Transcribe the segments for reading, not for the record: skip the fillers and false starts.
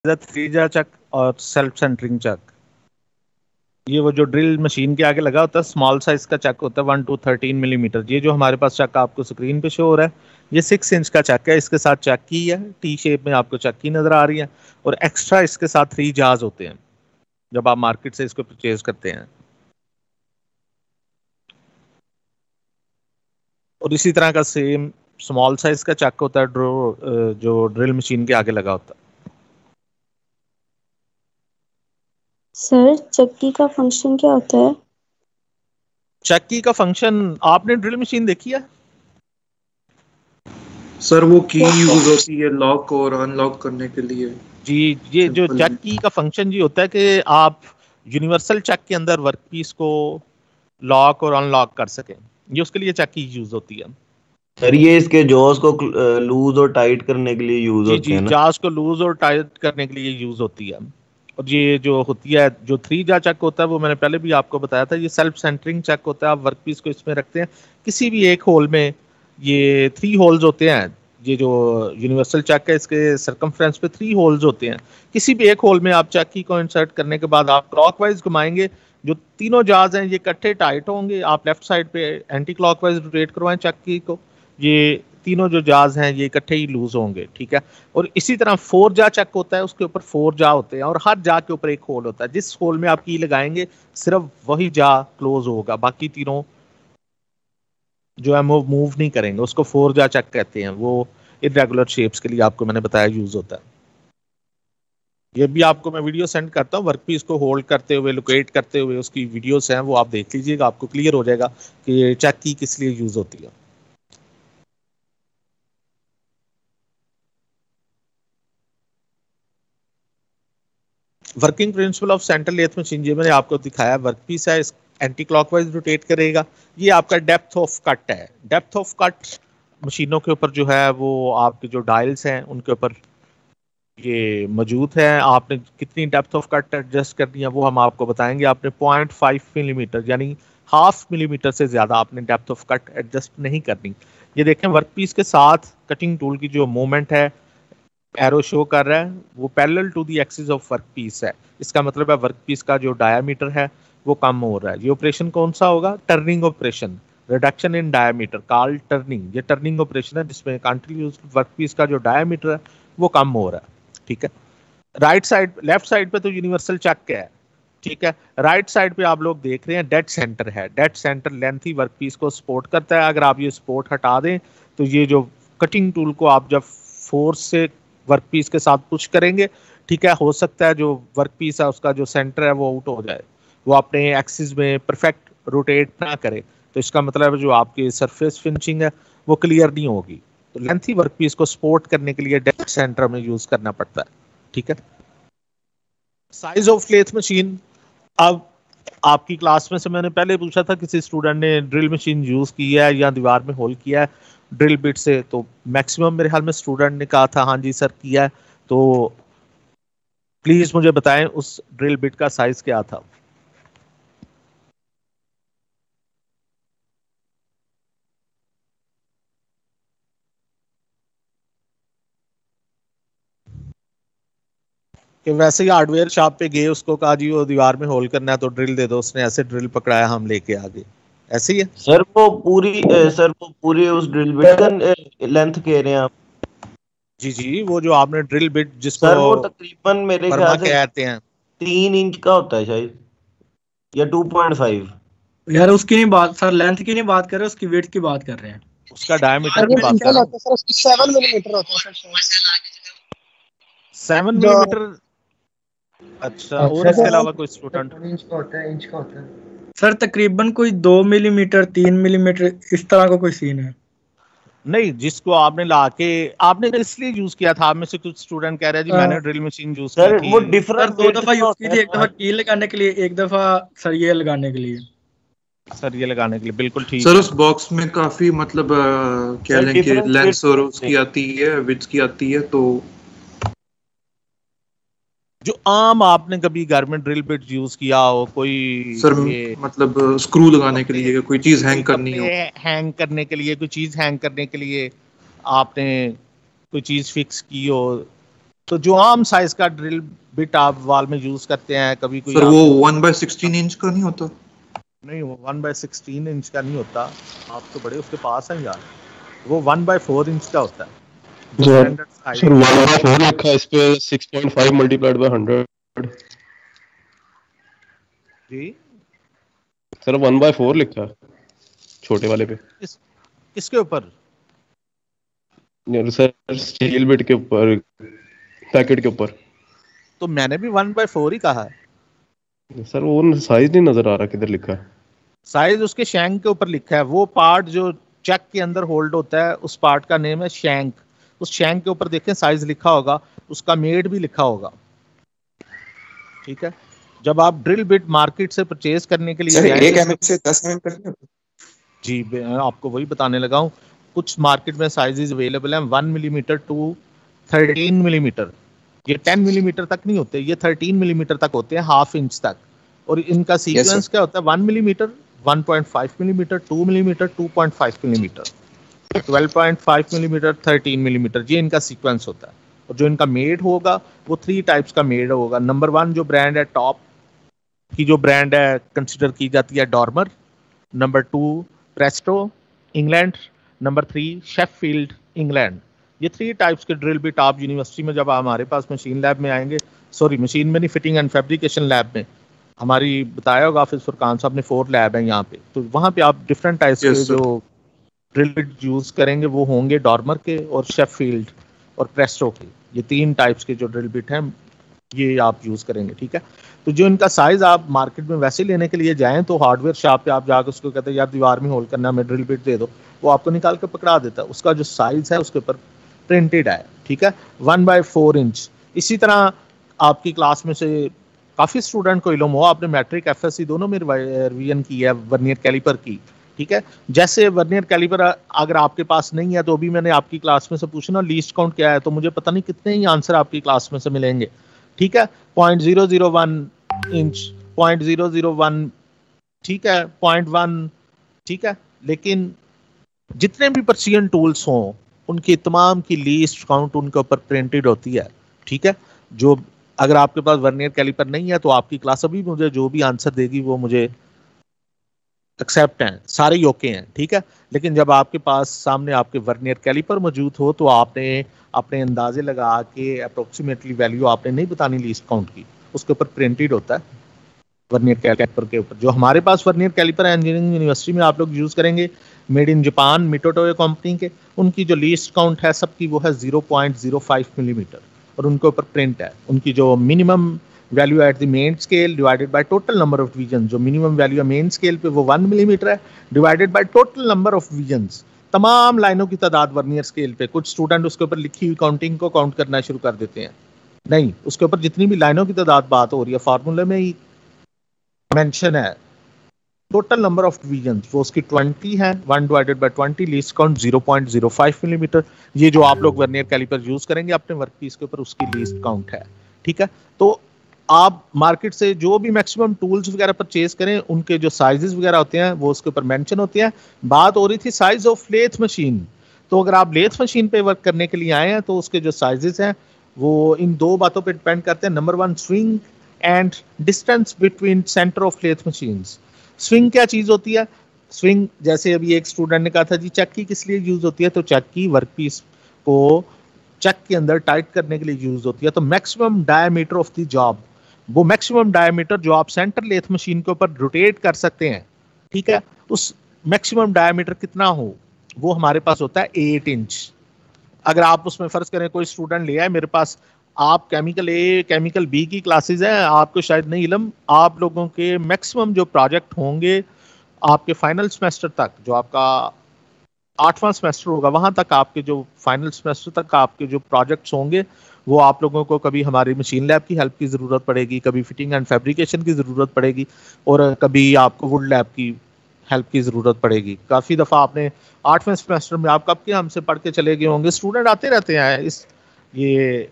Three جا چک اور سیلف سینٹرنگ چک. یہ وہ جو ڈرل مشین کے آگے لگا ہوتا ہے اسمال سائز کا چک ہوتا ہے 1 to 13 ملی میٹر. یہ جو ہمارے پاس چک آپ کو اسکرین پہ شو ہو رہا ہے یہ 6 انچ کا چک ہے. اس کے ساتھ چکی ہے ٹی شیپ میں آپ کو چکی نظر آ رہی ہے, اور ایکسٹرا اس کے ساتھ 3 جاز ہوتے ہیں جب آپ مارکیٹ سے اس کو پرچیز کرتے ہیں. اور اسی طرح کا سیم اسمال سائز کا چک ہوتا ہے جو ڈرل مشین کے آگے لگا ہوتا ہے. سر چکی کا فنکشن کیا ہوتا ہے؟ چکی کا فنکشن آپ نے ڈرل مشین دیکھی ہے سر وہ کی یوز ہوتی ہے لاک اور ان لاک کرنے کے لیے. جی, یہ جو سمپل. چکی کا فنکشن یہ ہوتا ہے کہ آپ یونیورسل چک کے اندر ورک پیس کو لاک اور ان لاک کر سکیں. یہ اس کے لیے چکی یوز ہوتی ہے. سر یہ اس کے جوز کو لوز اور ٹائٹ کرنے کے لیے یوز جی ہوتے جی, ہیں نا؟ جاز کو لوز اور ٹائٹ کرنے کے لیے یوز ہوتی ہے. اور یہ جو ہوتی ہے جو 3 جا چک ہوتا ہے وہ میں نے پہلے بھی آپ کو بتایا تھا, یہ سیلف سینٹرنگ چک ہوتا ہے. آپ ورک پیس کو اس میں رکھتے ہیں کسی بھی ایک ہول میں. یہ 3 ہولز ہوتے ہیں. یہ جو یونیورسل چک ہے اس کے سرکمفرنس پہ 3 ہولز ہوتے ہیں. کسی بھی ایک ہول میں آپ چکی کو انسرٹ کرنے کے بعد آپ کلاک وائز گھمائیں گے, جو تینوں جاز ہیں یہ کٹھے ٹائٹ ہوں گے. آپ لیفٹ سائڈ پہ اینٹی کلاک وائز روٹیٹ کروائیں چکی کو, یہ تینوں جو جاز ہیں یہ اکٹھے ہی لوز ہوں گے. ٹھیک ہے. اور اسی طرح 4 جا چک ہوتا ہے, اس کے اوپر 4 جا ہوتے ہیں اور ہر جا کے اوپر ایک ہول ہوتا ہے. جس ہول میں آپ کی لگائیں گے صرف وہی جا کلوز ہوگا, باقی تینوں جو ہے وہ موو نہیں کریں گے. اس کو 4 جا چک کہتے ہیں. وہ irregular شیپس کے لیے آپ کو میں نے بتایا یوز ہوتا ہے. یہ بھی آپ کو میں ویڈیو سینڈ کرتا ہوں ورک پیس کو ہولڈ کرتے ہوئے لوکیٹ کرتے ہوئے, اس کی ویڈیوز ہیں وہ آپ دیکھ لیجیے گا, آپ کو کلیئر ہو جائے گا کہ یہ چکی کس لیے یوز ہوتی ہے. Working principle of central lathe machine جو میں نے آپ کو دکھایا, ورک پیس ہے اس اینٹی کلاک وائز روٹیٹ کرے گا. یہ آپ کا ڈیپتھ آف کٹ ہے. ڈیپتھ آف کٹ مشینوں کے اوپر جو ہے وہ آپ کے جو ڈائلز ہیں ان کے اوپر یہ موجود ہے. آپ نے کتنی ڈیپتھ آف کٹ ایڈجسٹ کرنی ہے وہ ہم آپ کو بتائیں گے. آپ نے 0.5 ملی میٹر یعنی 0.5 ملی میٹر سے زیادہ آپ نے ڈیپتھ آف کٹ ایڈجسٹ نہیں کرنی. یہ دیکھیں ورک پیس کے ساتھ کٹنگ ٹول کی جو موومنٹ ہے ایرو شو کر رہا ہے وہ parallel to the axis of work piece ہے. اس کا مطلب ہے ورک پیس کا جو ڈایا میٹر ہے وہ کم ہو رہا ہے. یہ آپریشن کون سا ہوگا؟ Turning operation, reduction in diameter call turning. یہ ٹرننگ آپریشن ہے جس میں کنٹینیوس ورک پیس کا جو ڈایا میٹر ہے وہ کم ہو رہا ہے. ٹھیک ہے. رائٹ سائڈ لیفٹ سائڈ پہ تو یونیورسل چک ہے. ٹھیک ہے. رائٹ سائڈ پہ آپ لوگ دیکھ رہے ہیں ڈیڈ سینٹر ہے. Dead centre lengthy work piece کو سپورٹ کرتا ہے. اگر آپ یہ سپورٹ ہٹا دیں تو یہ جو کٹنگ ٹول کو آپ جب فورس سے ورک پیس کے ساتھ پش کریں گے, ٹھیک ہے, ہو سکتا ہے جو ورک پیس ہے اس کا جو سینٹر ہے وہ آؤٹ ہو جائے, وہ اپنے ایکسس میں پرفیکٹ روٹیٹ نہ کرے. تو اس کا مطلب ہے جو آپ کی سرفیس فنشنگ ہے وہ کلیئر نہیں ہوگی. تو لینتھی ورک پیس کو سپورٹ کرنے کے لیے ڈیڈ سینٹر میں یوز کرنا پڑتا ہے. ٹھیک ہے. سائز آف لیتھ مشین, اب آپ کی کلاس میں سے میں نے پہلے پوچھا تھا کسی اسٹوڈنٹ نے ڈرل مشین یوز کی ہے یا دیوار میں ہول کیا ہے ڈرل بٹ سے, تو میکسیمم میرے خیال میں اسٹوڈنٹ نے کہا تھا ہاں جی سر کیا ہے. تو پلیز مجھے بتائیں اس ڈرل بٹ کا سائز کیا تھا؟ کہ ویسے ہی ہارڈ ویئر شاپ پہ گئے, اس کو کہا جی وہ دیوار میں ہول کرنا ہے تو ڈرل دے دو, اس نے ایسے ڈرل پکڑایا ہم لے کے آ گئے, ایسے ہی ہے سر وہ پوری اس ڈرل بٹ کا لینتھ کہہ رہے ہیں آپ؟ جی جی, وہ جو آپ نے ڈرل بٹ جس کو سر وہ تقریباً میرے برما خیال سے کہتے ہیں 3 انچ کا ہوتا ہے شاید, یا 2.5. یار اس کی نہیں بات سر, لینتھ کی نہیں بات کر رہے, اس کی ویڈتھ کی بات کر رہے ہیں. اس کا ڈائیمیٹر کی بات کر رہا ہوں. سر اس کی 7 ملی میٹر ہوتا ہے سر. 7 ملی میٹر. اچھا, اور اس کے علاوہ کوئی اسٹوڈنٹ؟ انچ کا ہوتا ہے, انچ کا ہوتا ہے سر تقریباً کوئی 2 ملی میٹر 3 ملی میٹر اس طرح کا کوئی سین ہے. نہیں, جس کو آپ نے لا کے آپ نے اس لیے یوز کیا تھا, آپ میں سے کچھ اسٹوڈنٹ کہہ رہے ہیں جی میں نے ڈرل مشین یوز کی سر تھی. وہ سر ڈفرنٹ 2 دفعہ یوز کی تھی, ایک دفعہ کیل لگانے کے لیے, ایک دفعہ سریے لگانے کے لیے. سر یہ لگانے کے لیے بالکل ٹھیک سر ہے. اس باکس میں کافی مطلب کہہ لیں کہ لینس اور اس کی آتی ہے وڈتھ کی آتی ہے, تو جو عام آپ نے کبھی گھر میں ڈرل بٹ یوز کیا ہو, کوئی سر یہ مطلب اسکرو لگانے کے لیے کوئی چیز ہینگ کرنی ہو, ہینگ کرنے کے لیے کوئی چیز ہینگ کرنے کے لیے آپ نے کوئی چیز فکس کی ہو, تو جو عام سائز کا ڈرل بٹ آپ وال میں یوز کرتے ہیں, کبھی کوئی سر وہ 1/16 انچ کا نہیں ہوتا؟ نہیں, وہ 1/16 انچ کا نہیں ہوتا. آپ تو بڑے اس کے پاس ہیں یار, وہ 1/4 انچ کا ہوتا ہے. سر 1/4 لکھا ہے اس پہ 6.5 ملٹیپلائڈ بائی 100. جی سر 1/4 لکھا ہے چھوٹے والے پہ. کس کے اوپر؟ سر اسٹیل بٹ کے اوپر, پیکٹ کے اوپر. تو میں نے بھی 1/4 ہی کہا ہے سر. وہ سائز نہیں نظر آ رہا کدھر لکھا ہے. سائز اس کے شینک کے اوپر لکھا ہے. وہ پارٹ جو چیک کے اندر ہولڈ ہوتا ہے اس پارٹ کا نیم ہے شینک. اس شینک کے اوپر دیکھیں سائز لکھا ہوگا, اس کا میڈ بھی لکھا ہوگا. ٹھیک ہے, جب آپ ڈرل بٹ مارکیٹ سے پرچیز کرنے کے لیے ایک ایم سے 10 mm کرتے ہیں. جی آپ کو وہی بتانے لگا ہوں. کچھ مارکیٹ میں سائزز اویلیبل ہیں 1 ملی میٹر ٹو 13 ملی میٹر. یہ 10 ملی میٹر تک نہیں ہوتے, یہ 13 ملی میٹر تک ہوتے ہیں, ہاف انچ تک. اور ان کا سیکوینس کیا ہوتا ہے؟ 1 ملی میٹر, 1.5 ملی میٹر, 2 ملی میٹر, 2.5 ملی میٹر, 12.5 ملی میٹر, 13 ملی میٹر. یہ ان کا سیکوینس ہوتا ہے. اور جو ان کا میڈ ہوگا وہ 3 ٹائپس کا میڈ ہوگا. نمبر 1 جو برانڈ ہے, ٹاپ کی جو برانڈ ہے کنسیڈر کی جاتی ہے Dormer. Number 2 Presto England. Number 3 Sheffield England. یہ 3 ٹائپس کے ڈرل بٹ آپ یونیورسٹی میں جب ہمارے پاس مشین لیب میں آئیں گے, سوری مشین میں نہیں, فٹنگ اینڈ فیبریکیشن لیب میں ہماری بتایا ہوگا حافظ فرقان صاحب نے, 4 لیب ہیں یہاں پہ. تو وہاں پہ آپ ڈفرینٹ ٹائپس کے جو ڈرل بٹ یوز کریں گے وہ ہوں گے ڈارمر کے اور شیف فیلڈ اور پریسٹو کے. یہ 3 ٹائپس کے جو ڈرل بٹ ہیں یہ آپ یوز کریں گے. ٹھیک ہے, تو جو ان کا سائز آپ مارکیٹ میں ویسے لینے کے لیے جائیں تو ہارڈ ویئر شاپ پہ آپ جا کے اس کو کہتے ہیں یار دیوار میں ہول کرنا, ہمیں ڈرل بٹ دے دو, وہ آپ کو نکال کے پکڑا دیتا ہے. اس کا جو سائز ہے اس کے اوپر پرنٹڈ ہے. ٹھیک ہے, 1/4 انچ. اسی طرح آپ کی کلاس میں سے کافی اسٹوڈنٹ کو علم ہو, آپ نے میٹرک ایف ایس سی دونوں میں ریویژن کی ہے ورنیئر کیلیپر کی. ٹھیک ہے, جیسے ورنیئر کیلیپر اگر آپ کے پاس نہیں ہے تو بھی میں نے آپ کی کلاس میں سے پوچھنا لیسٹ کاؤنٹ کیا ہے, تو مجھے پتہ نہیں کتنے ہی آنسر آپ کی کلاس میں سے ملیں گے. ٹھیک ہے, 0.001 انچ, 0.001, ٹھیک ہے, 0.1, ٹھیک ہے. لیکن جتنے بھی پرسین ٹولس ہوں ان کی تمام کی لیسٹ کاؤنٹ ان کے اوپر پرنٹڈ ہوتی ہے. ٹھیک ہے, جو اگر آپ کے پاس ورنیئر کیلیپر نہیں ہے تو آپ کی کلاس ابھی مجھے جو بھی آنسر دے گی وہ مجھے ایکسیپٹ ہیں, سارے ہی اوکے ہیں. ٹھیک ہے, لیکن جب آپ کے پاس سامنے آپ کے ورنیئر کیلیپر موجود ہو تو آپ نے اپنے اندازے لگا کے اپروکسیمیٹلی ویلیو آپ نے نہیں بتانی لیسٹ کاؤنٹ کی, اس کے اوپر پرنٹڈ ہوتا ہے ورنیئر کیلیپر کے اوپر. جو ہمارے پاس ورنیئر کیلیپر ہے انجینئرنگ یونیورسٹی میں آپ لوگ یوز کریں گے made in Japan Mitutoyo company کے, ان کی جو لیسٹ کاؤنٹ ہے سب کی وہ ہے 0.05 ملی میٹر اور ان کے اوپر پرنٹ ہے. ان کی جو minimum value at the main scale divided by total number of division, جو منیمم ویلیو ہے مین اسکیل پہ وہ 1 ملی میٹر ہے divided by total number of divisions, تمام لائنوں کی تعداد ورنیئر اسکیل پہ. کچھ اسٹوڈنٹ اس کے اوپر لکھی ہوئی کاؤنٹنگ کو کاؤنٹ کرنا شروع کر دیتے ہیں, نہیں, اس کے اوپر جتنی بھی لائنوں کی تعداد بات ہو رہی ہے فارمولے میں ہی مینشن ہے ٹوٹل نمبر آف ڈویژنز, وہ اس کی 20 ہے, 1 ڈیوائڈیڈ بائی 20, لیسٹ کاؤنٹ 0.05 ملی میٹر. یہ جو آپ لوگ ورنیئر کیلیپر یوز کریں گے اپنے ورک پیس کے اوپر اس کی لیسٹ کاؤنٹ ہے. ٹھیک ہے, تو آپ مارکیٹ سے جو بھی میکسیمم ٹولز وغیرہ پرچیز کریں ان کے جو سائزز وغیرہ ہوتے ہیں وہ اس کے اوپر مینشن ہوتے ہیں. بات ہو رہی تھی سائز آف لیتھ مشین, تو اگر آپ لیتھ مشین پہ ورک کرنے کے لیے آئے ہیں تو اس کے جو سائزز ہیں وہ ان 2 باتوں پہ ڈپینڈ کرتے ہیں. Number 1 swing and distance between centre of lathe machines. Swing کیا چیز ہوتی ہے؟ سوئنگ جیسے ابھی ایک اسٹوڈنٹ نے کہا تھا جی چکی کس لیے یوز ہوتی ہے, تو چکی ورک پیس کو چک کے اندر ٹائٹ کرنے کے لیے یوز ہوتی ہے. تو maximum diameter of the job, وہ میکسیمم ڈائیمیٹر جو آپ سینٹر لیتھ مشین کے اوپر روٹیٹ کر سکتے ہیں, ٹھیک ہے, اس میکسیمم ڈائیمیٹر کتنا ہو وہ ہمارے پاس ہوتا ہے 8 انچ. اگر آپ اس میں فرض کریں کوئی اسٹوڈنٹ لیا ہے میرے پاس, آپ کیمیکل اے کیمیکل بی کی کلاسز ہیں, آپ کو شاید نہیں علم, آپ لوگوں کے میکسیمم جو پروجیکٹ ہوں گے آپ کے فائنل سیمسٹر تک, جو آپ کا 8واں سیمسٹر ہوگا وہاں تک آپ کے جو فائنل سیمسٹر تک آپ کے جو پروجیکٹس ہوں گے وہ آپ لوگوں کو کبھی ہماری مشین لیب کی ہیلپ کی ضرورت پڑے گی, کبھی فٹنگ اینڈ فیبریکیشن کی ضرورت پڑے گی, اور کبھی آپ کو ووڈ لیب کی ہیلپ کی ضرورت پڑے گی. کافی دفعہ آپ نے 8ویں سیمسٹر میں آپ کب کے ہم سے پڑھ کے چلے گئے ہوں گے, اسٹوڈنٹ آتے رہتے ہیں, یہ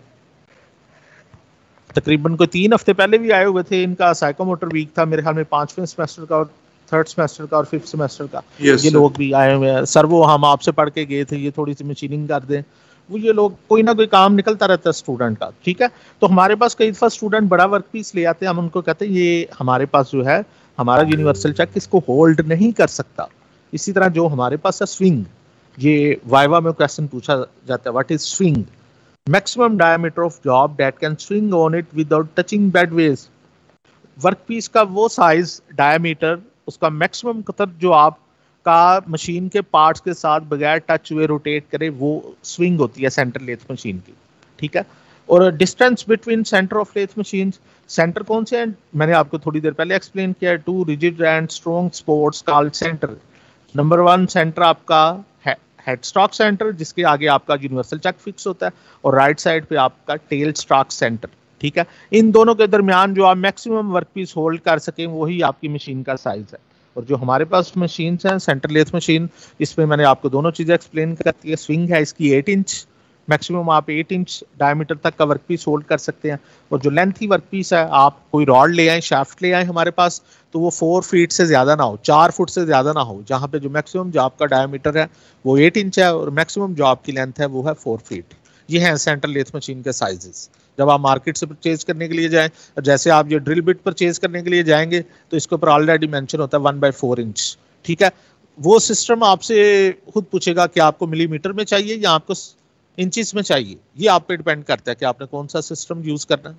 تقریباً کوئی 3 ہفتے پہلے بھی آئے ہوئے تھے, ان کا سائیکو موٹر ویک تھا میرے خیال میں 5ویں سیمسٹر کا اور 3rd سیمسٹر کا اور 5th سیمسٹر کا. یہ لوگ بھی آئے ہوئے ہیں, سر وہ ہم آپ سے پڑھ کے گئے تھے, یہ تھوڑی سی مشیننگ کر دیں, وہ یہ لوگ کوئی نہ کوئی کام نکلتا رہتا ہے اسٹوڈنٹ کا. ٹھیک ہے, تو ہمارے پاس کئی دفعہ اسٹوڈنٹ بڑا ورک پیس لے آتے ہیں, ہم ان کو کہتے ہیں یہ ہمارے پاس جو ہے ہمارا یونیورسل چیک اس کو ہولڈ نہیں کر سکتا. اسی طرح جو ہمارے پاس ہے سوئنگ, یہ وائوا میں کویسچن پوچھا جاتا ہے what is swing, maximum diameter of job that can swing on it without touching bed ways. Work piece کا وہ سائز ڈائمیٹر, اس کا میکسیمم قطر جو آپ کا مشین کے پارٹس کے ساتھ بغیر ٹچ ہوئے روٹیٹ کرے, وہ سوئنگ ہوتی ہے سینٹر لیتھ مشین کی. ٹھیک ہے, اور distance between centre of lathe machine, centre کون سے ہیں میں نے آپ کو تھوڑی دیر پہلے ایکسپلین کیا ہے, 2 rigid and strong supports called centre. Number 1 centre آپ کا ہیڈ اسٹاک سینٹر, جس کے آگے آپ کا یونیورسل چیک فکس ہوتا ہے, اور رائٹ سائڈ پہ آپ کا ٹیل اسٹاک سینٹر. ٹھیک ہے, ان دونوں کے درمیان جو آپ میکسیمم ورک پیس ہولڈ کر سکیں وہی آپ کی مشین کا سائز ہے. اور جو ہمارے پاس مشینز ہیں سینٹر لیتھ مشین, اس میں نے آپ کو دونوں چیزیں ایکسپلین کرتی ہے. سوئنگ ہے اس کی 8 انچ, میکسیمم آپ 8 انچ ڈائمیٹر تک کا ورک پیس ہولڈ کر سکتے ہیں. اور جو لینتھی ورک پیس ہے, آپ کوئی راڈ لے آئیں, شافٹ لے آئیں ہمارے پاس, تو وہ 4 فیٹ سے زیادہ نہ ہو, 4 فٹ سے زیادہ نہ ہو, جہاں پہ جو میکسیمم جو آپ کا ڈائمیٹر ہے وہ 8 انچ ہے اور میکسیمم جو آپ کی لینتھ ہے وہ ہے 4 فیٹ. یہ ہیں سینٹر لیتھ مشین کے سائزز. جب آپ مارکیٹ سے پرچیز کرنے کے لیے جائیں, جیسے آپ یہ ڈرل بٹ پرچیز کرنے کے لیے جائیں گے تو اس کے اوپر آلریڈی مینشن ہوتا ہے 1/4 انچ. ٹھیک ہے, وہ سسٹم آپ سے خود پوچھے گا کہ آپ کو ملی میٹر میں چاہیے یا آپ کو انچز میں چاہیے. یہ آپ پہ ڈیپینڈ کرتا ہے کہ آپ نے کون سا سسٹم یوز کرنا ہے.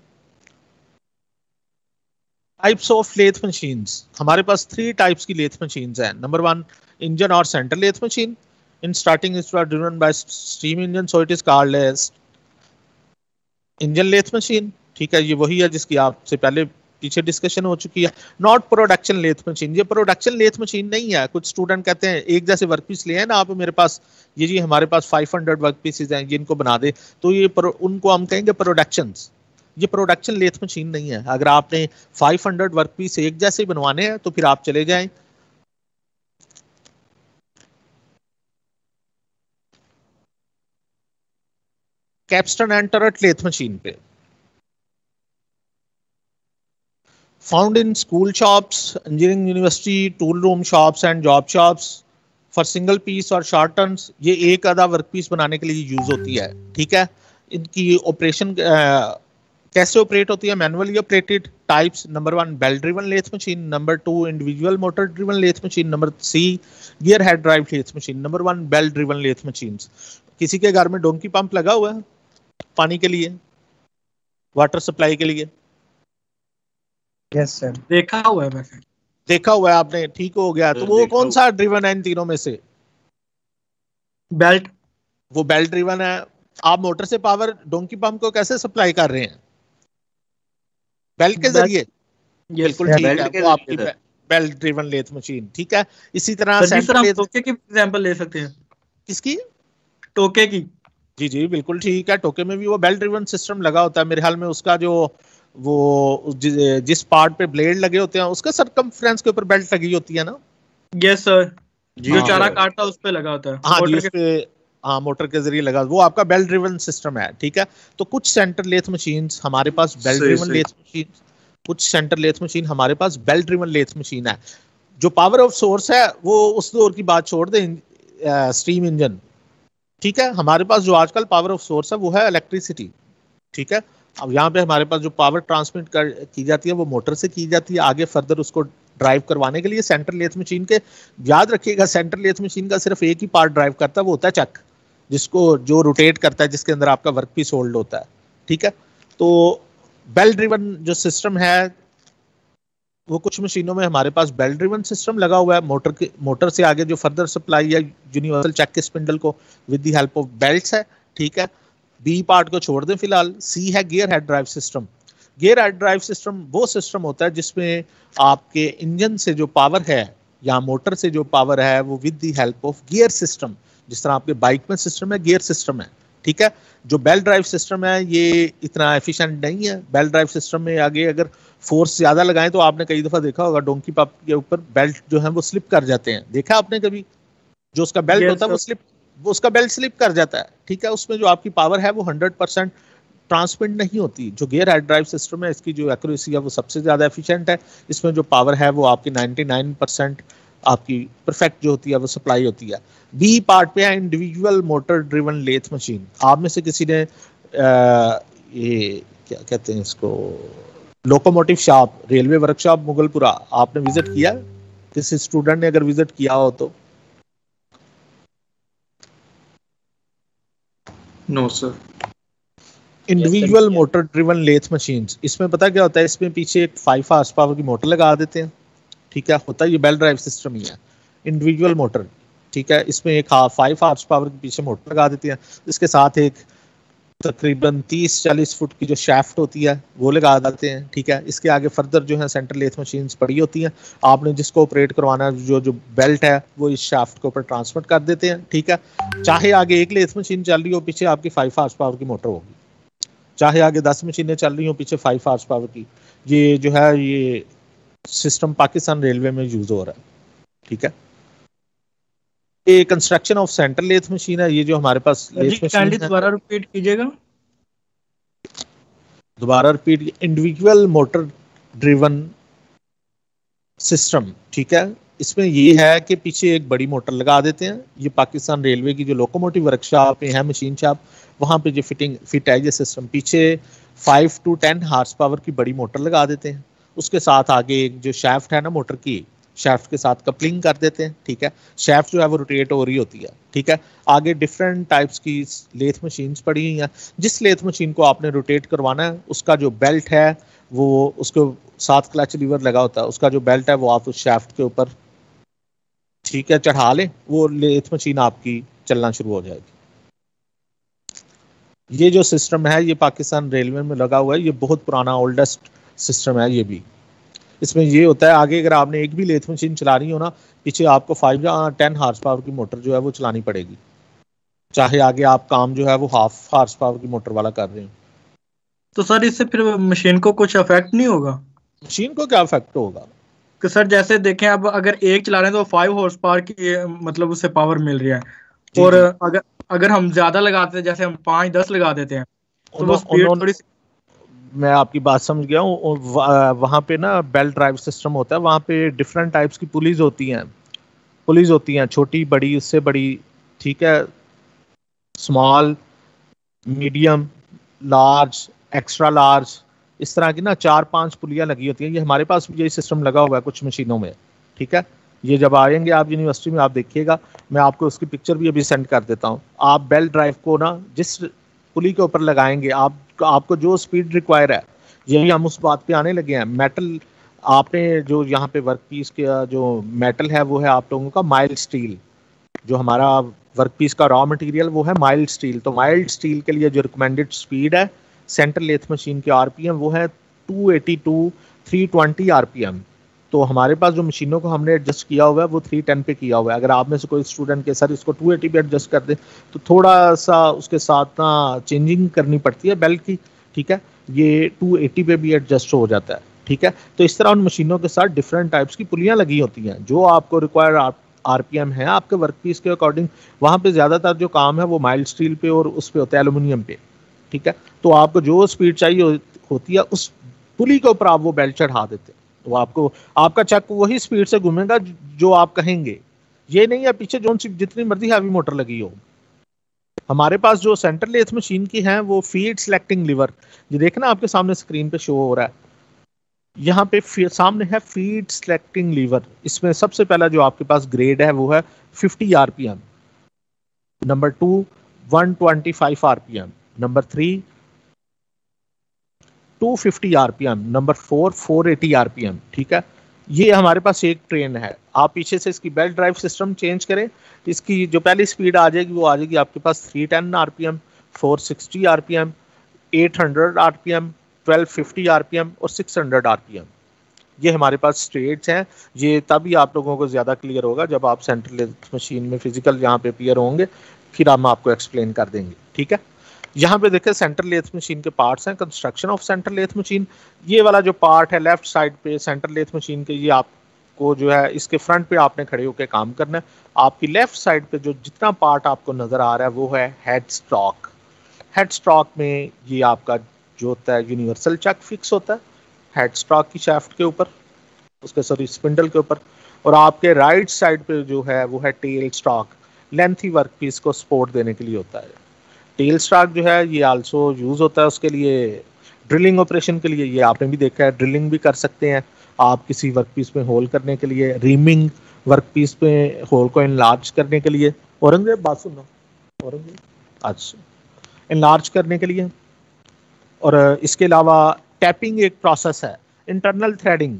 ٹائپس آف لیتھ مشینز, ہمارے پاس 3 ٹائپس کی لیتھ مشینز ہیں. نمبر 1 انجن اور centre lathe machine. In starting it was driven by steam engine, so it is called as engine lathe machine. ٹھیک ہے, یہ وہی ہے جس کی آپ سے پہلے پیچھے ڈسکشن ہو چکی ہے. ناٹ پروڈکشن لیتھ مشین, یہ پروڈکشن لیتھ مشین نہیں ہے. کچھ اسٹوڈنٹ کہتے ہیں ایک جیسے ورک پیس لے ہیں نا آپ میرے پاس, یہ جی ہمارے پاس 500 ورک پیسز ہیں, یہ ان کو بنا دے, تو یہ ان کو ہم کہیں گے پروڈکشنز. یہ پروڈکشن لیتھ مشین نہیں ہے. اگر آپ نے 500 ورک پیس ایک جیسے بنوانے ہیں تو پھر آپ چلے جائیں capstan and turret lathe machine پہ. Found in school shops, engineering university, tool room shops and job shops for single piece اور شارٹ ٹرنس. یہ ایک آدھا ورک پیس بنانے کے لیے یوز ہوتی ہے. ٹھیک ہے, ان کی آپریشن کیسے آپریٹ ہوتی ہے؟ Manually operated. Types, number 1 belt driven lathe machine, number 2 individual motor driven lathe machine, number C gear head drive lathe machine. Number 1 belt driven lathe machines. کسی کے گھر میں ڈونکی پمپ لگا ہوا ہے پانی کے لیے, واٹر سپلائی کے لیے؟ یس سر, دیکھا ہوا ہے ویسے. دیکھا ہوا ہے آپ نے, ٹھیک ہو گیا. تو وہ کون سا ڈریون ہے ان تینوں میں سے؟ بیلٹ. وہ بیل ڈریون ہے. آپ موٹر سے پاور ڈونکی پمپ کو کیسے سپلائی کر رہے ہیں؟ بیلٹ کے ذریعے. بالکل ٹھیک ہے, وہ آپ کی بیل ڈریون لیتھ مشین. ٹھیک ہے, اسی طرح ٹوکے کی ایگزامپل لے سکتے ہیں. کس کی؟ ٹوکے کی. جی جی بالکل ٹھیک ہے. ٹوکے میں بھی وہ بیل ڈریون سسٹم لگا ہوتا ہے. میرے خیال میں اس کا جو وہ جس پارٹ پہ بلیڈ لگے ہوتے ہیں اس کا سرکمفرنس کے اوپر بیلٹ لگی ہوتی ہے نا. یس سر, جو چارہ کاٹتا ہے اس پہ لگا ہوتا ہے. ہاں جی, اس پہ ہاں موٹر کے ذریعے لگا, وہ آپ کا بیل ڈریون سسٹم ہے. ٹھیک ہے, تو کچھ سینٹر لیتھ مشینز ہمارے پاس بیل ڈریون لیتھ مشین, کچھ سینٹر لیتھ مشین ہمارے پاس بیل ڈریون لیتھ مشین ہے. جو پاور آف سورس ہے وہ اس دور کی بات چھوڑ دیں, اسٹیم انجن. ٹھیک ہے, ہمارے پاس جو آج کل پاور آف سورس ہے وہ ہے الیکٹریسٹی. ٹھیک ہے, اب یہاں پہ ہمارے پاس جو پاور ٹرانسمٹ کی جاتی ہے وہ موٹر سے کی جاتی ہے. آگے فردر اس کو ڈرائیو کروانے کے لیے سینٹر لیتھ مشین کے, یاد رکھیے گا سینٹر لیتھ مشین کا صرف ایک ہی پارٹ ڈرائیو کرتا ہے, وہ ہوتا ہے چک, جس کو جو روٹیٹ کرتا ہے, جس کے اندر آپ کا ورک پیس ہولڈ ہوتا ہے. ٹھیک ہے, تو بیل ڈریون جو سسٹم ہے وہ کچھ مشینوں میں ہمارے پاس بیل ڈریون سسٹم لگا ہوا ہے. موٹر سے آگے جو فردر سپلائی ہے یونیورسل چیک کے اسپنڈل کو with the help of belts ہے. ٹھیک ہے, بی پارٹ کو چھوڑ دیں فی الحال. سی ہے gear head drive system. Gear head drive system وہ سسٹم ہوتا ہے جس میں آپ کے انجن سے جو پاور ہے یا موٹر سے جو پاور ہے وہ with the help of gear system, جس طرح آپ کے بائک میں سسٹم ہے گیئر سسٹم ہے. ٹھیک ہے, جو بیل ڈرائیو سسٹم ہے یہ اتنا ایفیشینٹ نہیں ہے. بیل ڈرائیو سسٹم میں آگے اگر فورس زیادہ لگائیں تو آپ نے کئی دفعہ دیکھا ہوگا ڈونکی پمپ کے اوپر بیلٹ جو ہے وہ سلپ کر جاتے ہیں. دیکھا آپ نے کبھی؟ جو اس کا بیلٹ ہوتا ہے وہ اس کا بیلٹ سلپ کر جاتا ہے. ٹھیک ہے, اس میں جو آپ کی پاور ہے وہ 100% ٹرانسمٹ نہیں ہوتی. جو گیئر ہیڈ ڈرائیو سسٹم ہے اس کی جو ایکوریسی ہے وہ سب سے زیادہ ایفیشینٹ ہے. اس میں جو پاور ہے وہ آپ کی 99% آپ کی پرفیکٹ جو ہوتی ہے وہ سپلائی ہوتی ہے. بی پارٹ پہ ہے individual motor driven lathe machine. آپ میں سے کسی نے یہ کیا کہتے ہیں اس کو locomotive shop railway work shop Mughalpura آپ نے وزٹ کیا؟ کسی اسٹوڈنٹ نے اگر وزٹ کیا ہو تو؟ No sir. Individual motor driven lathe machines, اس میں پتہ کیا ہوتا ہے، اس میں پیچھے ایک 5 ہارس پاور کی موٹر لگا دیتے ہیں. ٹھیک ہے، ہوتا ہے یہ بیل ڈرائیو سسٹم ہی ہے انڈیویجول موٹر. ٹھیک ہے، اس میں ایک 5 ہارس پاور کے پیچھے موٹر لگا دیتے ہیں، اس کے ساتھ ایک تقریباً 30-40 فٹ کی جو شافٹ ہوتی ہے وہ لگا دیتے ہیں. ٹھیک ہے، اس کے آگے فردر جو ہے سینٹر لیتھ مشینز پڑی ہوتی ہیں. آپ نے جس کو آپریٹ کروانا ہے جو بیلٹ ہے وہ اس شافٹ کے اوپر ٹرانسفر کر دیتے ہیں. ٹھیک ہے، چاہے آگے ایک لیتھ مشین چل رہی ہو پیچھے آپ کی 5 ہارس پاور کی موٹر ہوگی، چاہے آگے 10 مشینیں چل رہی ہوں پیچھے 5 ہارس پاور کی. یہ جو ہے یہ سسٹم پاکستان ریلوے میں یوز ہو رہا ہے. ٹھیک ہے، یہ construction of centre lathe machine ہے. یہ جو ہمارے پاس لیتھ مشین ہے دوبارہ ریپیٹ کیجیے گا. دوبارہ repeat, individual motor driven system. ٹھیک ہے، اس میں یہ ہے کہ پیچھے ایک بڑی موٹر لگا دیتے ہیں. یہ پاکستان ریلوے کی جو لوکوموٹیو ورک شاپ ہے مشین شاپ، وہاں پہ جو فٹ ہے یہ سسٹم پیچھے 5 to 10 ہارس پاور کی بڑی موٹر لگا دیتے ہیں. اس کے ساتھ آگے ایک جو شافٹ ہے نا موٹر کی، شافٹ کے ساتھ کپلنگ کر دیتے ہیں. ٹھیک ہے، شافٹ جو ہے وہ روٹیٹ ہو رہی ہوتی ہے. ٹھیک ہے، آگے ڈفرینٹ ٹائپس کی لیتھ مشینز پڑی ہوئی ہیں. جس لیتھ مشین کو آپ نے روٹیٹ کروانا ہے اس کا جو بیلٹ ہے وہ اس کو ساتھ کلچ لیور لگا ہوتا ہے، اس کا جو بیلٹ ہے وہ آپ اس شافٹ کے اوپر ٹھیک ہے چڑھا لیں، وہ لیتھ مشین آپ کی چلنا شروع ہو جائے گی. یہ جو سسٹم ہے یہ پاکستان ریلوے میں لگا ہوا ہے. یہ بہت پرانا اولڈسٹ سسٹم ہے. یہ بھی اس میں یہ ہوتا ہے آگے اگر آپ نے ایک بھی لیتھ مشین چلانی ہو نا، پیچھے آپ کو 5 یا 10 ہارس پاور کی موٹر جو ہے وہ چلانی پڑے گی، چاہے آگے آپ کام جو ہے وہ 1/2 ہارس پاور کی موٹر والا کر رہے ہیں. تو سر اس سے پھر مشین کو کچھ افیکٹ نہیں ہوگا؟ مشین کو کیا افیکٹ ہوگا کہ سر جیسے دیکھیں اب اگر ایک چلا رہے ہیں تو 5 ہارس پاور کی مطلب اس سے پاور مل رہی ہے، اور اگر ہم زیادہ لگاتے ہیں جیسے ہم 5-10 لگا دیتے ہیں تو وہ سپیڈ تھوڑی سی. میں آپ کی بات سمجھ گیا ہوں. وہاں پہ نا بیلٹ ڈرائیو سسٹم ہوتا ہے، وہاں پہ ڈفرینٹ ٹائپس کی پولیز ہوتی ہیں چھوٹی بڑی اس سے بڑی. ٹھیک ہے، small, medium, large, extra large, اس طرح کی نا 4-5 پلیاں لگی ہوتی ہیں. یہ ہمارے پاس یہی سسٹم لگا ہوا ہے کچھ مشینوں میں. ٹھیک ہے، یہ جب آئیں گے آپ یونیورسٹی میں آپ دیکھیے گا، میں آپ کو اس کی پکچر بھی ابھی سینڈ کر دیتا ہوں. آپ بیلٹ ڈرائیو کو نا جس پلی کے اوپر لگائیں گے آپ کو جو سپیڈ ریکوائر ہے، یہی ہم اس بات پہ آنے لگے ہیں. میٹل آپ نے جو یہاں پہ ورک پیس کا جو میٹل ہے وہ ہے آپ لوگوں کا مائلڈ اسٹیل. جو ہمارا ورک پیس کا را مٹیریل وہ ہے مائلڈ اسٹیل. تو مائلڈ اسٹیل کے لیے جو ریکمینڈڈ سپیڈ ہے سینٹر لیتھ مشین کے RPM وہ ہے 280-320 RPM. تو ہمارے پاس جو مشینوں کو ہم نے ایڈجسٹ کیا ہوا ہے وہ 310 پہ کیا ہوا ہے. اگر آپ میں سے کوئی اسٹوڈنٹ کے سر اس کو 280 پہ ایڈجسٹ کر دیں تو تھوڑا سا اس کے ساتھ نا چینجنگ کرنی پڑتی ہے بیلٹ کی. ٹھیک ہے، یہ 280 پہ بھی ایڈجسٹ ہو جاتا ہے. ٹھیک ہے، تو اس طرح ان مشینوں کے ساتھ ڈفرینٹ ٹائپس کی پلیاں لگی ہوتی ہیں جو آپ کو ریکوائر RPM ہے آپ کے ورک پیس کے اکارڈنگ. وہاں پہ زیادہ تر جو کام ہے وہ مائلڈ اسٹیل پہ اور اس پہ ہوتا ہے ایلومینیم پہ. ٹھیک ہے، تو آپ کو جو سپیڈ چاہیے ہوتی ہے اس پلی کے اوپر آپ وہ بیلٹ چڑھا دیتے ہیں. تو آپ کا چک وہی سپیڈ سے گھومے گا جو آپ کہیں گے. یہ نہیں ہے پیچھے جتنی مرضی ہیوی موٹر لگی ہو. ہمارے پاس جو سینٹر لیتھ مشین کی ہیں وہ فیڈ سلیکٹنگ لیور، یہ دیکھنا آپ کے سامنے اسکرین پہ شو ہو رہا ہے. یہاں پہ سامنے ہے فیڈ سلیکٹنگ لیور. اس میں سب سے پہلا جو آپ کے پاس گریڈ ہے وہ ہے 50 RPM. Number 2 125 RPM. Number 3 250 RPM. Number 4 480 RPM. ٹھیک ہے، یہ ہمارے پاس ایک ٹرین ہے. آپ پیچھے سے اس کی بیلٹ ڈرائیو سسٹم چینج کریں، اس کی جو پہلی سپیڈ آ جائے گی وہ آ جائے گی آپ کے پاس 310 RPM 460 RPM 800 RPM 1250 RPM اور 600 RPM. یہ ہمارے پاس اسٹیٹس ہیں. یہ تبھی آپ لوگوں کو زیادہ کلیئر ہوگا جب آپ سینٹر لیتھ مشین میں فزیکل یہاں پہ اپیئر ہوں گے، پھر ہم آپ کو ایکسپلین کر دیں گے. ٹھیک ہے، یہاں پہ دیکھیں سینٹر لیتھ مشین کے پارٹس ہیں. Construction of centre lathe machine, یہ والا جو پارٹ ہے لیفٹ سائڈ پہ سینٹر لیتھ مشین کے، یہ آپ کو جو ہے اس کے فرنٹ پہ آپ نے کھڑے ہو کے کام کرنا ہے. آپ کی لیفٹ سائڈ پہ جو جتنا پارٹ آپ کو نظر آ رہا ہے وہ ہے ہیڈ اسٹاک. ہیڈ اسٹاک میں یہ آپ کا جو ہوتا ہے یونیورسل چک فکس ہوتا ہے ہیڈ اسٹاک کی شافٹ کے اوپر، اس کے اسپنڈل کے اوپر. اور آپ کے رائٹ سائڈ پہ جو ہے وہ ہے tail stock, lengthy work piece کو سپورٹ دینے کے لیے ہوتا ہے. ٹیل اسٹاک جو ہے یہ آلسو یوز ہوتا ہے اس کے لیے ڈرلنگ آپریشن کے لیے. یہ آپ نے بھی دیکھا ہے، ڈرلنگ بھی کر سکتے ہیں آپ کسی ورک پیس میں ہول کرنے کے لیے، ریمنگ ورک پیس پہ ہول کو انلارج کرنے کے لیے. اورنگزیب بات سننا، اورنگزیب اچھا، انلارج کرنے کے لیے. اور اس کے علاوہ ٹیپنگ ایک پروسیس ہے، انٹرنل تھریڈنگ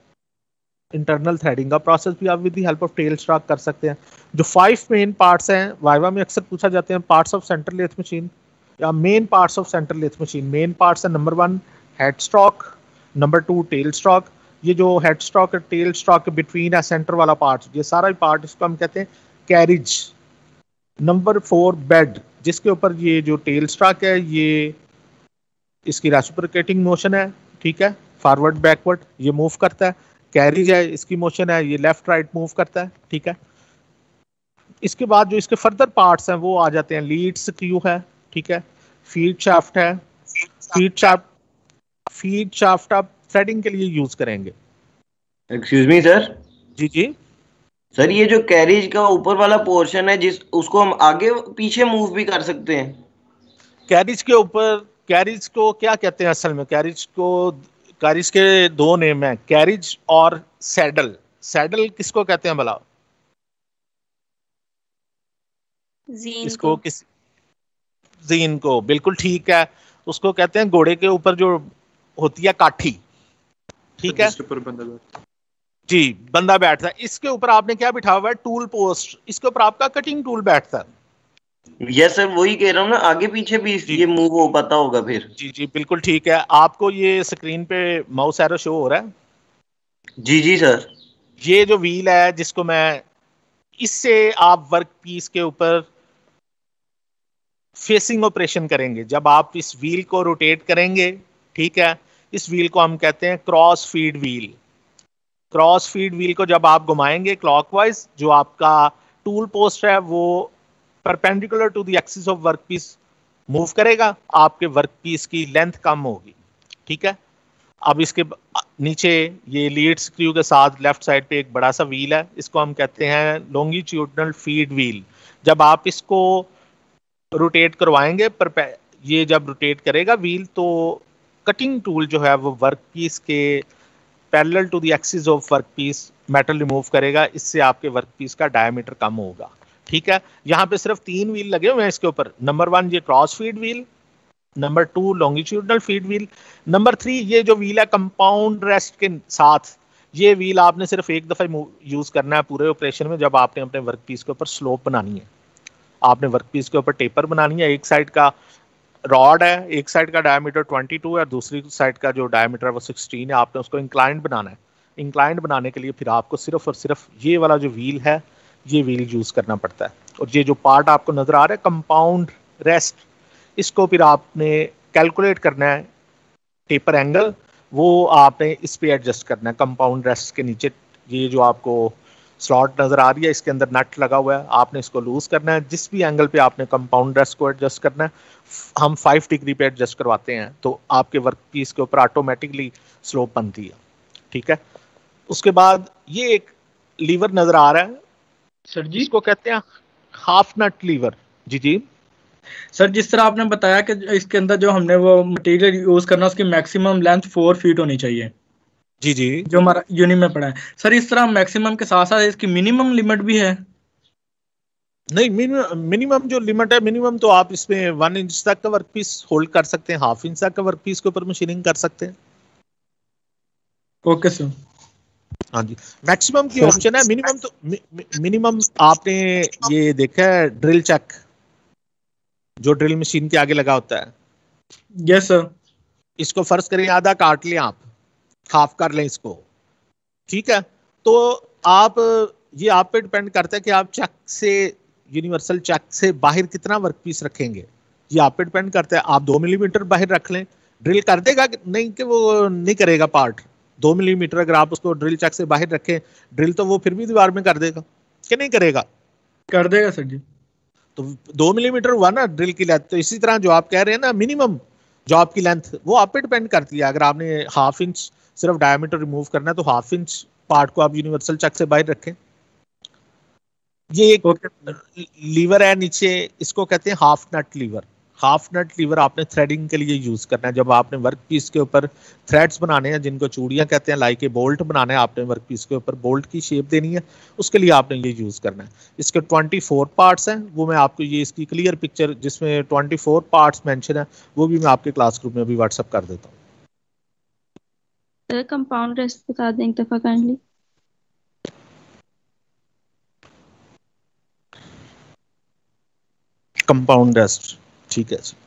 کا پروسیس بھی آپ with the help of tail stock کر سکتے ہیں. جو 5 مین پارٹس ہیں وائوا میں اکثر پوچھا جاتے ہیں، parts of central lathe machine یا main parts of central lathe machine. Main parts ہیں number 1 head stock, number 2 tail stock. یہ جو ہیڈ اسٹاک اور ٹیل اسٹاک کے بٹوین ہے سینٹر والا پارٹ، یہ سارا پارٹ اس کو ہم کہتے ہیں کیریج. نمبر 4 بیڈ، جس کے اوپر یہ جو ٹیل اسٹاک ہے یہ اس کی ریسپریکیٹنگ موشن ہے، ٹھیک ہے، فارورڈ بیکورڈ یہ موو کرتا ہے. کیریج ہے، اس کی موشن ہے یہ لیفٹ رائٹ موو کرتا ہے، ٹھیک ہے. اس کے بعد جو اس کے فردر پارٹس ہیں وہ آ جاتے ہیں، لیڈ سکریو ہے، ٹھیک ہے، فیڈ شافٹ ہے. فیڈ شافٹ آپ تھریڈنگ کے لیے یوز کریں گے. ایکسکیوز می سر. جی سر یہ جو کیریج کا اوپر والا پورشن ہے اس کو ہم آگے پیچھے موو بھی کر سکتے ہیں. کیریج کے اوپر، کیریج کو کیا کہتے ہیں اصل میں؟ کیریج کے 2 نیم ہیں، کیریج اور سیڈل. سیڈل کس کو کہتے ہیں بھلا؟ اس کو زین کو، بالکل ٹھیک ہے. اس کو کہتے ہیں گھوڑے کے اوپر جو ہوتی ہے کاٹھی، ٹھیک ہے جی، بندہ بیٹھتا ہے. اس کے اوپر آپ نے کیا بٹھا ہوا ہے؟ Tool post. اس کے اوپر آپ کا کٹنگ ٹول بیٹھتا ہے. یس سر، وہی کہہ رہا ہوں نا، آگے پیچھے بھی یہ موو ہو پاتا ہوگا پھر. جی بالکل ٹھیک ہے. آپ کو یہ اسکرین پہ ماؤس ایرو شو ہو رہا ہے؟ جی سر. یہ جو ویل ہے جس کو میں، اس سے آپ ورک پیس کے اوپر فیسنگ آپریشن کریں گے. جب آپ اس ویل کو روٹیٹ کریں گے، ٹھیک ہے، اس ویل کو ہم کہتے ہیں cross feed wheel. Cross feed wheel کو جب آپ گھمائیں گے کلاک وائز، جو آپ کا ٹول پوسٹ ہے وہ perpendicular to the axis of work piece move کرے گا، آپ کے ورک پیس کی لینتھ کم ہوگی، ٹھیک ہے. اب اس کے نیچے یہ لیڈ سکریو کے ساتھ لیفٹ سائڈ پہ ایک بڑا سا ویل ہے، اس کو ہم کہتے ہیں لونگیٹیوڈنل فیڈ ویل. جب آپ اس کو روٹیٹ کروائیں گے، یہ جب روٹیٹ کرے گا ویل، تو کٹنگ ٹول جو ہے وہ ورک پیس کے parallel to the axis of work piece metal remove کرے گا. اس سے آپ کے ورک پیس کا ڈائیمیٹر کم ہوگا، ٹھیک ہے. یہاں پہ صرف 3 ویل لگے ہوئے ہیں اس کے اوپر. نمبر 1 یہ cross feed wheel, number 2 longitudinal feed wheel, number 3 یہ جو ویل ہے کمپاؤنڈ ریسٹ کے ساتھ. یہ ویل آپ نے صرف ایک دفعہ یوز کرنا ہے پورے آپریشن میں، جب آپ نے اپنے ورک پیس کے اوپر سلوپ بنانی ہے. آپ نے ورک پیس کے اوپر ٹیپر بنانی ہے. ایک سائڈ کا راڈ ہے، ایک سائڈ کا ڈائیمیٹر 22 ہے اور دوسری سائڈ کا جو ڈائیمیٹر ہے وہ 16 ہے. آپ نے اس کو انکلائنڈ بنانا ہے. انکلائنڈ بنانے کے لیے پھر آپ کو صرف اور صرف یہ والا جو ویل ہے یہ ویل یوز کرنا پڑتا ہے. اور یہ جو پارٹ آپ کو نظر آ رہا ہے کمپاؤنڈ ریسٹ، اس کو پھر آپ نے کیلکولیٹ کرنا ہے ٹیپر اینگل، وہ آپ نے اس پہ ایڈجسٹ کرنا ہے. کمپاؤنڈ ریسٹ کے نیچے یہ جو آپ کو سلاٹ نظر آ رہی ہے، اس کے اندر نٹ لگا ہوا ہے، آپ نے اس کو لوز کرنا ہے. جس بھی اینگل پہ آپ نے کمپاؤنڈ ریسٹ کو ایڈجسٹ کرنا ہے، ہم 5 ڈگری پہ ایڈجسٹ کرواتے ہیں، تو آپ کے ورک پیس کے اوپر آٹومیٹکلی سلوپ بنتی ہے، ٹھیک ہے. اس کے بعد یہ ایک لیور نظر آ رہا ہے سر جی، اس کو کہتے ہیں ہاف نٹ لیور. جی سر، جس طرح آپ نے بتایا کہ اس کے اندر جو ہم نے وہ مٹیریل یوز کرنا اس کی میکسیمم لینتھ 4 فیٹ ہونی چاہیے، جی جو ہمارا یونی میں پڑا ہے. سر اس طرح میکسیمم کے ساتھ ساتھ اس کی منیمم لمٹ بھی ہے؟ نہیں، منیمم جو لمٹ ہے، منیمم تو آپ اس میں 1 انچ تک کا ورک پیس ہولڈ کر سکتے ہیں، 1/2 انچ تک کا ورک پیس کے اوپر مشیننگ کر سکتے ہیں. Okay sir. ہاں جی، میکسیمم کی آپشن ہے. منیمم تو منیمم آپ نے یہ دیکھا ہے ڈرل چیک جو ڈرل مشین کے آگے لگا ہوتا ہے. یس سر. اس کو فرض کریں آدھا کاٹ لیں، آپ ہاف کر لیں اس کو، ٹھیک ہے. تو آپ پہ ڈپینڈ کرتا ہے کہ آپ چیک سے، یونیورسل چیک سے باہر کتنا ورک پیس رکھیں گے. یہ آپ پہ ڈپینڈ کرتا ہے. آپ 2 ملی میٹر باہر رکھ لیں، ڈرل کر دے گا نہیں کہ وہ نہیں کرے گا پارٹ. 2 ملی میٹر اگر آپ اس کو ڈرل چیک سے باہر رکھیں، ڈرل تو وہ پھر بھی دیوار میں کر دے گا کہ نہیں کرے گا؟ کر دے گا سر جی. تو 2 ملی میٹر ہوا نا ڈرل کی لینتھ. تو اسی طرح جو آپ کہہ رہے ہیں نا منیمم جو آپ کی لینتھ، وہ آپ پہ ڈپینڈ کرتی ہے. اگر آپ نے 1/2 انچ صرف ڈائیمیٹر ریموو کرنا ہے تو 1/2 انچ پارٹ کو آپ یونیورسل چک سے باہر رکھیں. یہ ایک لیور ہے نیچے, اس کو کہتے ہیں half nut lever. Half nut lever آپ نے تھریڈنگ کے لیے یوز کرنا ہے. جب آپ نے ورک پیس کے اوپر تھریڈز بنانے ہیں, جن کو چوڑیاں کہتے ہیں, لائک بولٹ بنانا ہے, آپ نے ورک پیس کے اوپر بولٹ کی شیپ دینی ہے, اس کے لیے آپ نے یہ یوز کرنا ہے. اس کے 24 پارٹس ہیں, وہ میں آپ کو یہ اس کی کلیئر پکچر جس میں 24 پارٹس مینشن ہے وہ بھی میں آپ کے کلاس گروپ میں ابھی واٹس ایپ کر دیتا ہوں. سر کمپاؤنڈ ریسٹ بتا دیں ایک دفعہ کائنڈلی. کمپاؤنڈ ریسٹ, ٹھیک ہے جی.